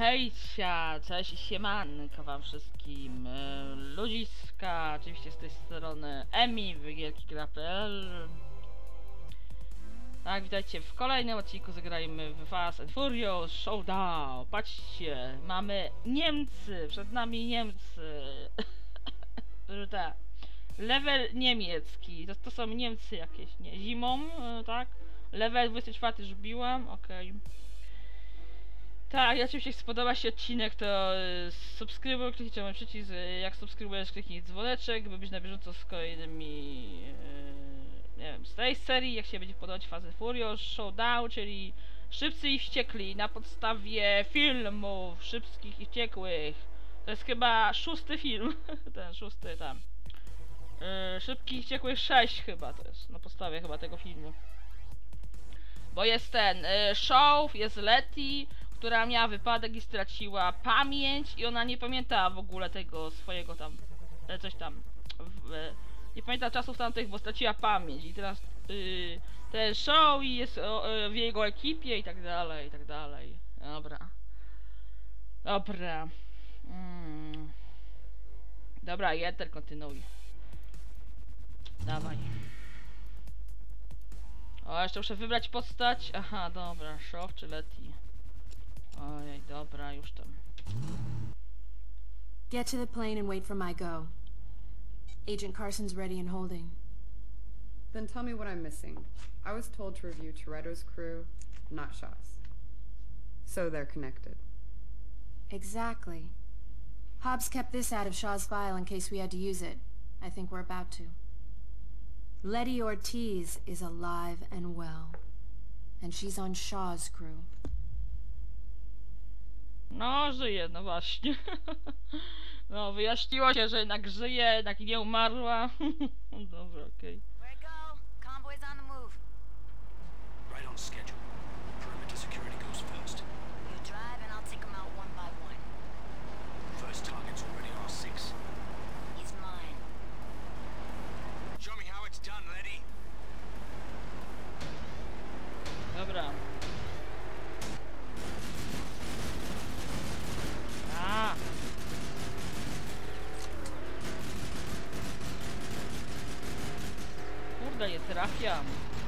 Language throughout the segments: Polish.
Hejcia, cześć i siemanko wam wszystkim. Ludziska, oczywiście z tej strony Emi, wygielki.pl. Tak, witajcie w kolejnym odcinku. Zagrajmy w Fast and Furious Showdown. Patrzcie, mamy Niemcy, przed nami Niemcy. Tak. Level niemiecki, to są Niemcy jakieś, nie? Zimą, tak? Level 24 już biłam, okej. Tak, i oczywiście jeśli spodoba się odcinek, to subskrybuj, kliknij mój przycisk, jak subskrybujesz, kliknij dzwoneczek, by być na bieżąco z kolejnymi, nie wiem, z tej serii, jak się będzie podobać Fast and Furious Showdown, czyli Szybcy i Wściekli, na podstawie filmów Szybkich i Wściekłych. To jest chyba 6. film, ten 6 tam. Szybkich i Wściekłych 6 chyba to jest, na podstawie chyba tego filmu. Bo jest ten, Show, jest Letty, która miała wypadek i straciła pamięć i ona nie pamięta w ogóle tego swojego tam, coś tam, nie pamięta czasów tamtych, bo straciła pamięć i teraz ten Show jest w jego ekipie i tak dalej, i tak dalej. Dobra. Dobra. Dobra, Jeter, kontynuuj. Dawaj. O, jeszcze muszę wybrać postać. Aha, dobra, Show czy Letty. Ojej, dobra, już tam. Get to the plane and wait for my go. Agent Carson's ready and holding. Then tell me what I'm missing. I was told to review Toretto's crew, not Shaw's. So they're connected. Exactly. Hobbs kept this out of Shaw's file in case we had to use it. I think we're about to. Letty Ortiz is alive and well. And she's on Shaw's crew. No, żyje, no właśnie. No, wyjaśniło się, że jednak żyje, jednak nie umarła. Dobra, okej. Where go? Convoy's on the move. Right on schedule. Perimeter security goes first. You drive and I'll take them out one by one. First target's already R6. He's mine. Show me how it's done, Letty. Dobra. A. Kurde, nie trafiam.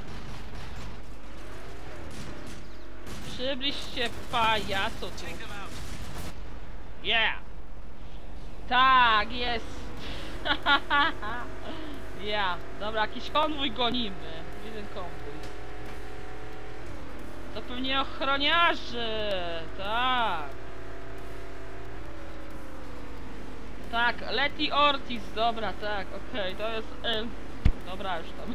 Przybliż się, pajacu tu. Take them out. Yeah! Tak, jest! Ja, dobra, jakiś konwój gonimy. Jeden konwój. To pewnie ochroniarzy! Tak! Tak, Letty Ortiz, dobra, tak, okej, to jest... dobra, już tam.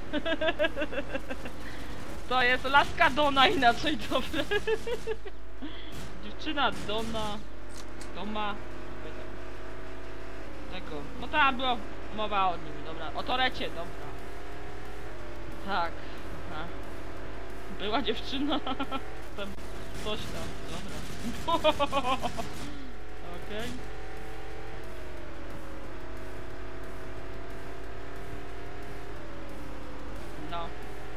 To jest laska Donna inaczej, dobra. Dziewczyna Donna... Doma... Tego, no tam była mowa o nim, dobra, o Torecie, dobra. Tak, aha. Była dziewczyna, tam coś tam, dobra. Okej. No.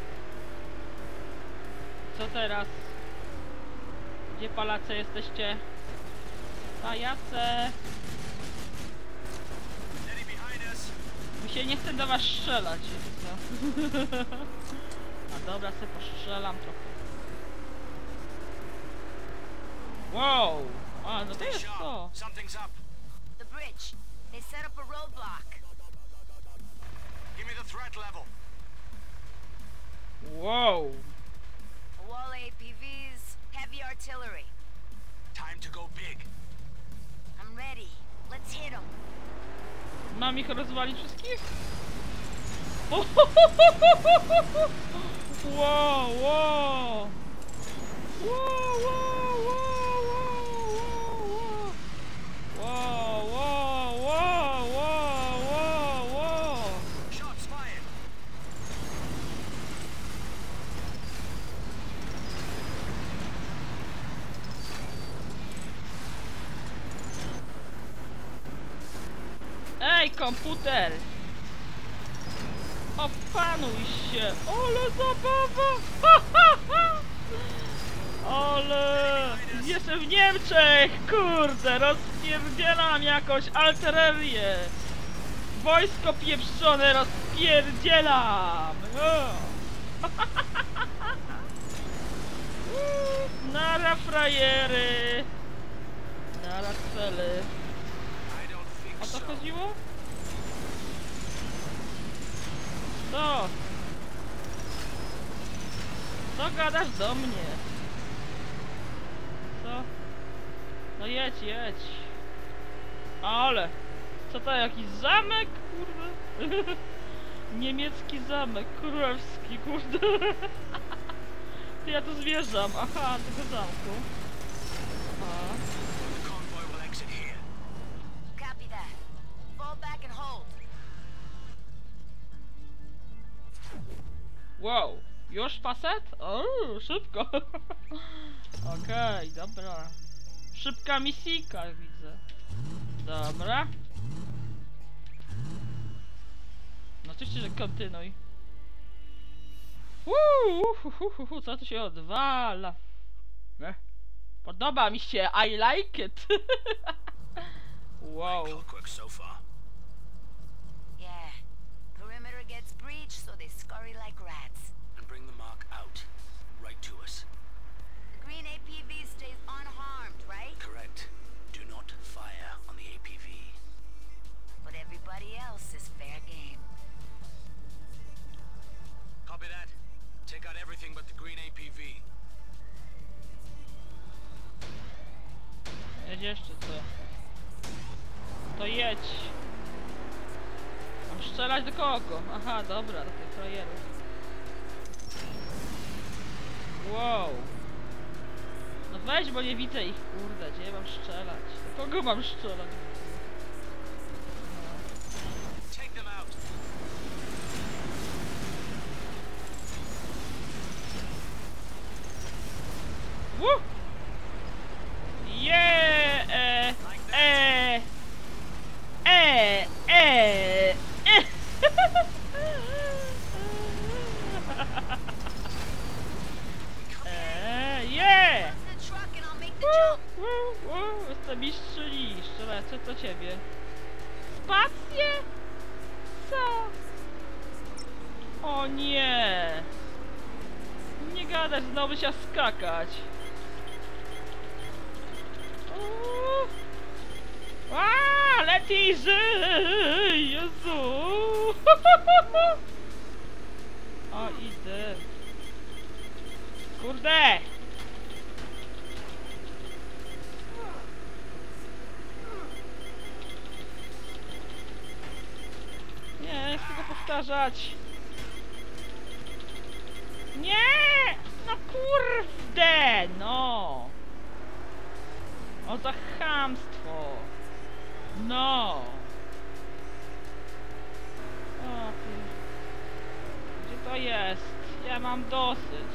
Co teraz? Gdzie palace jesteście? Pajace! Letty behind us. Mi się nie chce do was strzelać, co? A dobra, se postrzelam trochę. Wow! A, no to jest to! Something's up. The bridge. They set up a roadblock. Give me the threat level. Wow! A wall of APVs, heavy artillery. Time to go big. I'm ready. Let's hit them. Mam ich rozwalić wszystkich? Wow, wow! Wow, wow, wow, wow, wow, wow, wow, wow, wow. Shots fired. Ej, komputer! Opanuj się! Ale zabawa! Ale! Jest jeszcze w Niemczech! Kurde, rozpierdzielam jakąś artylerię! Wojsko pieprzone rozpierdzielam! O! Nara frajery! Nara cele! I don't think O to so. chodziło? Co? Co gadasz do mnie? Co? No jedź, jedź. Ale! Co to, jakiś zamek? Kurde. Niemiecki zamek, królewski, kurde. Ty, ja tu zwierzam. Aha, tego zamku. A. The convoy will exit here. Copy that. Fall back and hold. Wow, już facet? O, szybko. Okej, dobra. Szybka misjka, widzę. Dobra. No oczywiście, że kontynuuj. Co tu się odwala? Podoba mi się, I like it. Wow. Clockwork so far. Yeah. Perimeter gets breached, so they scurry like rats. And bring the mark out. Right to us. The green APV stays unharmed, right? Correct. Do not fire on the APV. But everybody else is fair game. Copy that. Take out everything but the green APV. Jedziesz czy co? To jedź. Mam strzelać do kogo? Aha, dobra, do tych frajerów. Wow. No weź, bo nie widzę ich, kurde, gdzie mam strzelać? Do kogo mam strzelać? Take them out. Woo! Yeah! Yeah! Close the truck and I'll make the jump. Jestem mistrzyni, lecę do ciebie. Spację? Co? O nie! Nie gadać, znowu się skakać. A, lepiej żyj! Jezu! O, idę. Kurde! Nie, chcę go powtarzać. Nie! No kurde! No! O za chamstwo! No! O, gdzie to jest? Ja mam dosyć.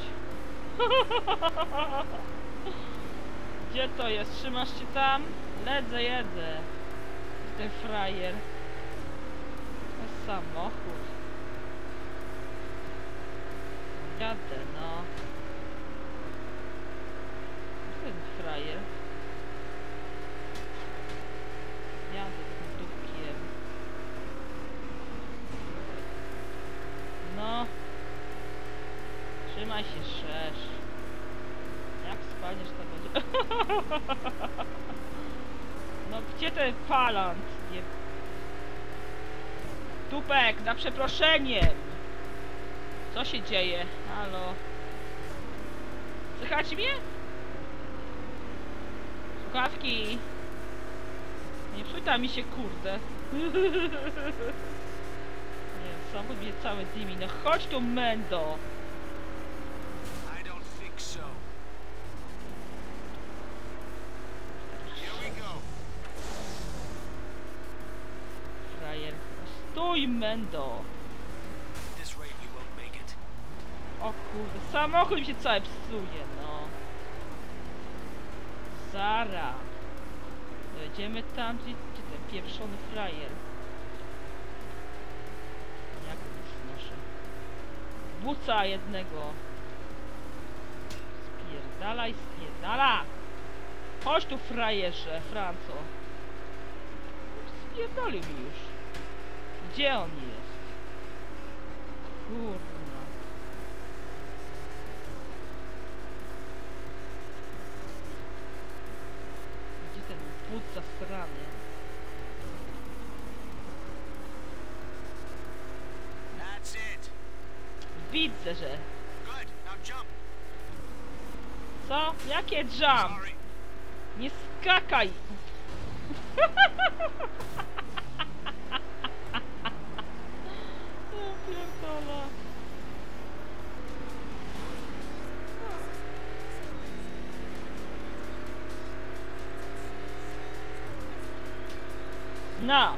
Gdzie to jest? Trzymasz się tam? Ledzę, jedzę. Ten frajer. To jest samochód. Jadę, no. Ten frajer. Jadę tym dupkiem. No. Trzymaj się, szerz. Jak spadniesz, to będzie... No gdzie ten palant? Nie... Tupek, na przeproszeniem! Co się dzieje? Halo? Słychać mnie? Słuchawki! Nie psuta mi się, kurde. Nie, samochód mnie cały dymi. No chodź tu, mendo! I don't think so. Here we go. Frajer. Stój, mendo! At this rate, we won't make it. O kurde, samochód mi się cały psuje, no. Zara. Dojedziemy tam, gdzie ten pieprzony frajer. Jak to znoszę? Buca jednego. Spierdalaj, spierdala! Chodź tu, frajerze, Franco. Spierdolił mi już. Gdzie on jest? Kurwa. Gdzie ten but zasrany? That's it. Widzę, że... Good. Now jump. Co? Jakie jump? Sorry. Nie skakaj! Ja pierdolę. No!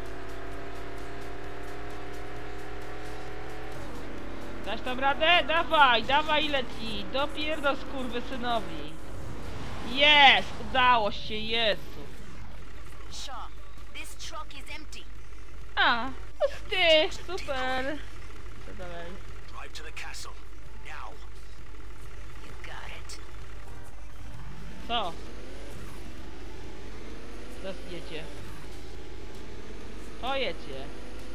Dasz tam radę? Dawaj, dawaj leci! Dopierdol skurwysynowi! Jest! Udało się, Jezu! Shaw, this truck is empty. A! Ty! Super! Co dalej? Drive to the castle. Now. You got it. Co? Teraz jedzie. To jedzie.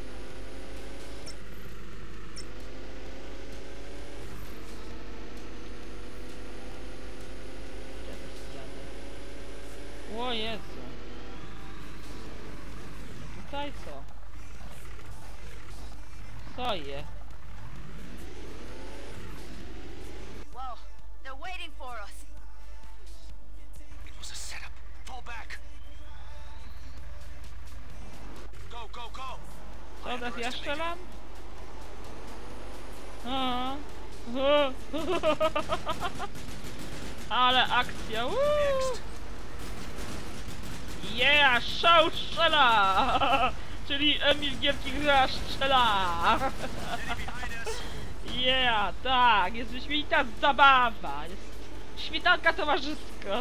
O Jezu. A tutaj co? Co je? Whoa, they're waiting for us. It was a setup. Fall back. Go, go, go. Co teraz ja strzelam? A. Ale akcja! Next. Yeah! Show strzela! Czyli Emil Gierki gra strzela! Enemy behind us. Yeah! Tak! Jest wyśmienita zabawa! Jest śmietanka towarzyska!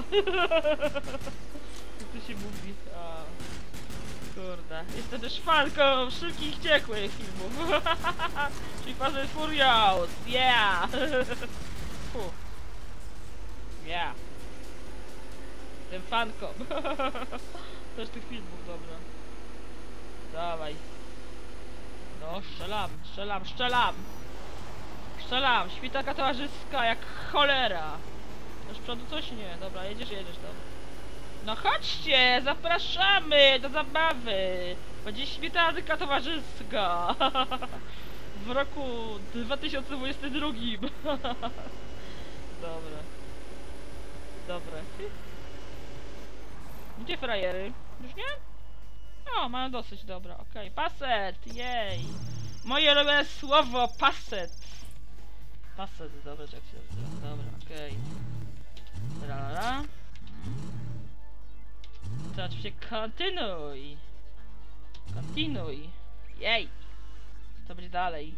Jak to się mówi? A. Kurde. Jestem też fanką szybkich i wściekłych filmów. Czyli Fast and Furious! Yeah! Fuh. Yeah! Jestem fanką. Też tych filmów, dobra. Dawaj. No, strzelam, strzelam, strzelam! Strzelam! Śmietanka towarzyska jak cholera! Do przodu coś? Nie. Dobra, jedziesz, jedziesz, dobra. No chodźcie! Zapraszamy do zabawy! Będzie śmietanka towarzyska! W roku 2022. Dobra. Dobra. Gdzie frajery? Już nie? O, mają dosyć, dobra, okej. Paset, jej! Moje ulubione słowo, paset! Paset, dobra, jak się nazywa. Dobra, okej. Tralala. To oczywiście kontynuuj! Kontynuuj! Jej! Co będzie dalej?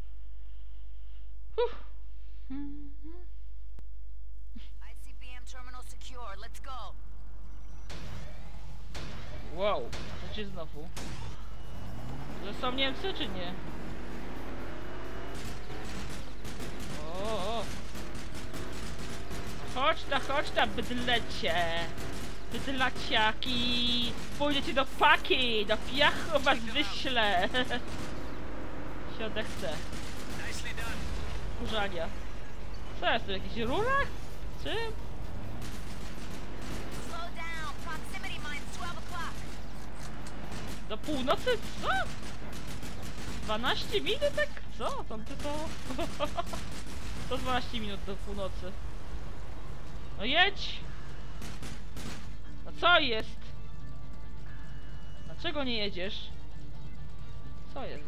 ICBM terminal secure. Let's go. Wow, a co ci znowu? To są Niemcy czy nie? O. Chodź ta bydlecie! Bydlaciaki! Pójdziecie do paki! Do piachu was wyślę! Się odechce. Nicely done. Kurzania. Co jest tu? Jakiś rurach? Czym? Slow down. Proximity mine's 12 o'clock. Do północy? Co? 12 minutek? Co? Tam to... To 12 minut do północy. No jedź! No co jest? Dlaczego nie jedziesz? Co jest?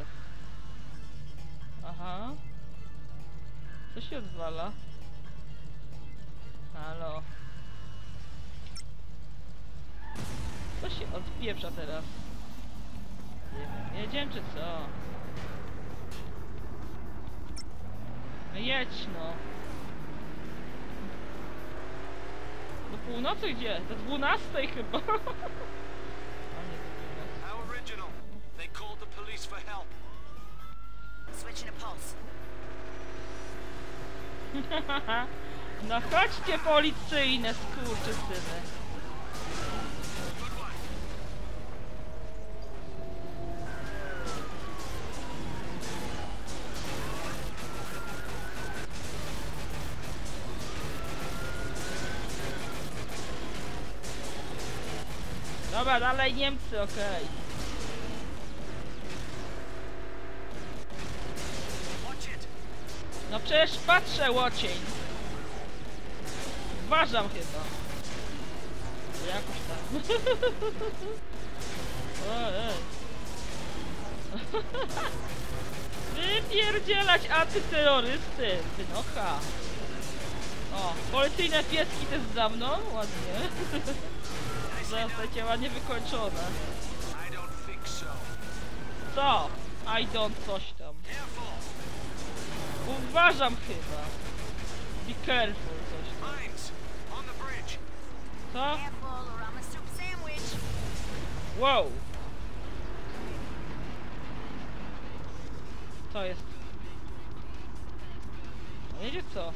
Aha. Co się odwala? Halo. Co się odpieprza teraz? Nie wiem, jedziemy czy co? No jedź no. Do północy gdzie? Do 12 chyba. A nie do północy. How original. They called the police for help. Switching to pulse. No chodźcie policyjne skurczysyny. Dobra, dalej Niemcy, okej. No przecież patrzę, łocień. Uważam chyba. Jakoś tam. Ojej. Wypierdzielać antyterrorysty. Wynocha. O, policyjne pieski też za mną. Ładnie. Zostacie ładnie wykończone. Co? I don't coś tam. Uważam chyba. Be careful coś tam. Co? Careful or I'm a soup sandwich. Wow. Co jest? No jedzie co?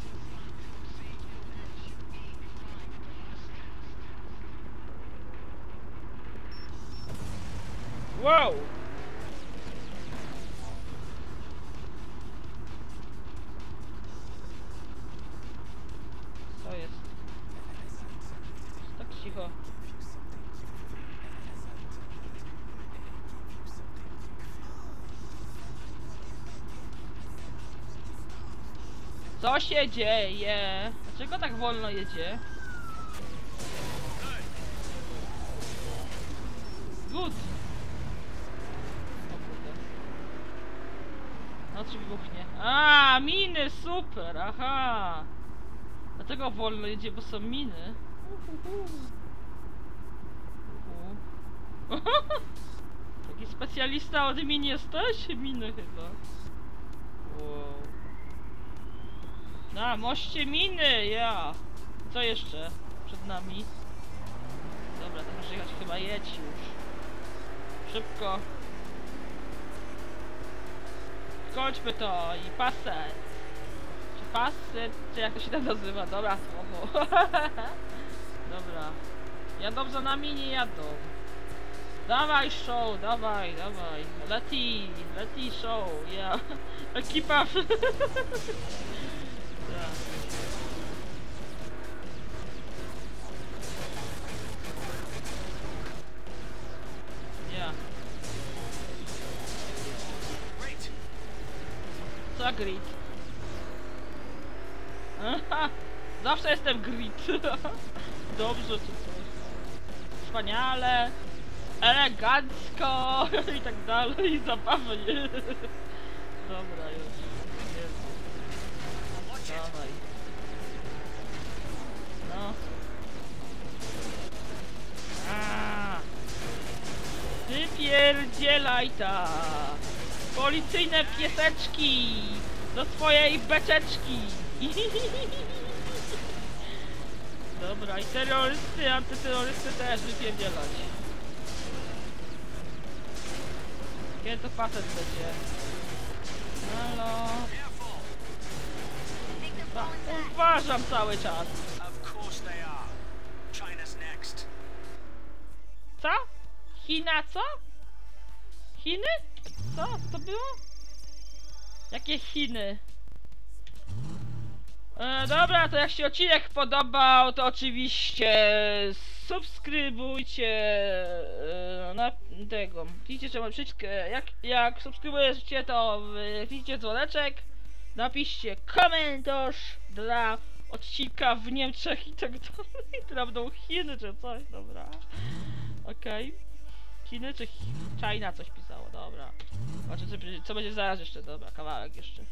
Wow! Co jest? Tak cicho. Co się dzieje? Dlaczego tak wolno jedzie? Good! O kurde. No czy wybuchnie? A, miny, super, aha! Dlatego wolno jedzie, bo są miny. Taki specjalista od min jesteś? Miny chyba. Wow. Na moście miny, ja! Co jeszcze przed nami? Dobra, to muszę jechać, chyba jedź już. Szybko. Kończmy to i paset. Czy paset, czy jak to się tam nazywa? Dobra, słowo. Dobra. Jadą za nami, nie jadą. Dawaj show, dawaj, dawaj. Leti show, yeah. Ekipa. Yeah. Co grit? Aha, zawsze jestem grit. Dobrze czy coś. Wspaniale. Elegancko. I tak dalej. Zabawnie. Dobra już. Jezu. Dawaj. No. Wypierdzielaj ta! Policyjne pieseczki! Do swojej beczeczki! Dobra, i terrorysty, antyterrorysty też wypierdzielać. Kiedy to facet będzie? Halo? Uważam cały czas! Co? China co? Chiny? Co? Co to było? Jakie Chiny? Dobra, to jak się odcinek podobał, to oczywiście subskrybujcie na tego. Kliknijcie trzeba przycisk. Jak subskrybujecie, to kliknijcie dzwoneczek. Napiszcie komentarz dla odcinka w Niemczech i tak dalej. To będą Chiny czy coś, dobra. Okej. Chiny czy China coś pisało, dobra. Zobaczę co będzie zaraz jeszcze, dobra, kawałek jeszcze.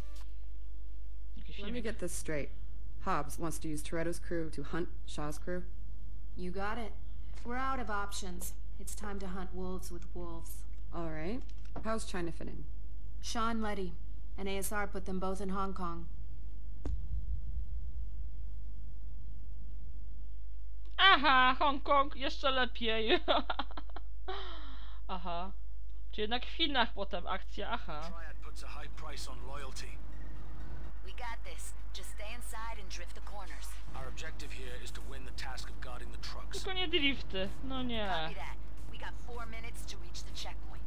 Let me get this straight. Hobbs wants to use Toretto's crew to hunt Shaw's crew? You got it. We're out of options. It's time to hunt wolves with wolves. Alright. How's China fitting? Sean Letty. An ASR put them both in Hong Kong. Aha, Hongkong jeszcze lepiej. Aha. Czy jednak w Chinach potem akcja, aha. Triad puts a high price on loyalty. We got this. Just stay inside and drift the corners. Our objective here is to win the task of guarding the trucks. Tylko nie drifty, no nie. Copy that. We got 4 minutes to reach the checkpoint.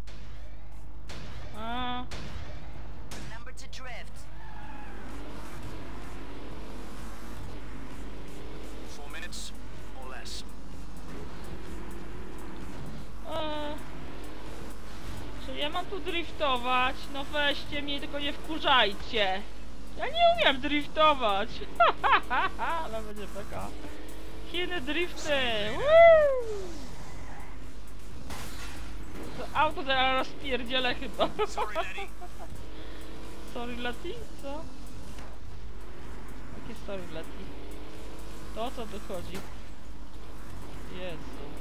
A, Remember to drift. 4 minutes or less. tu driftować. No weźcie mnie, tylko nie wkurzajcie. Ja nie umiem driftować. Ale będzie taka. Chiny drifty. Woo! To auto zaraz rozpierdzielę chyba. Sorry, Letty. Sorry, Letty? Co? Jakie sorry, Letty? To o co tu chodzi? Jezu.